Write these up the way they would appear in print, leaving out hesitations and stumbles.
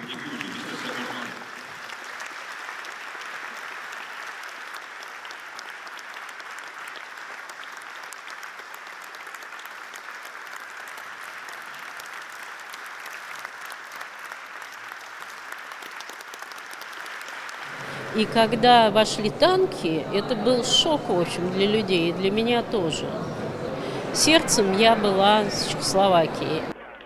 И когда вошли танки, это был шок, в общем, для людей, и для меня тоже. Сердцем я была в Чехословакии.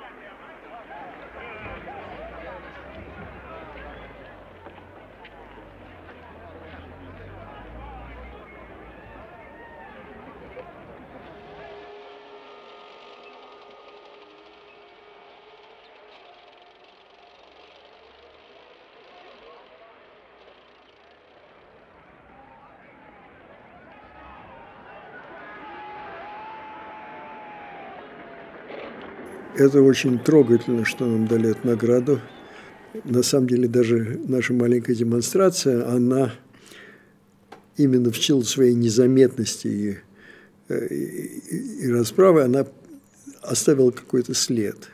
Это очень трогательно, что нам дали эту награду. На самом деле, даже наша маленькая демонстрация, она именно в силу своей незаметности и расправы, она оставила какой-то след.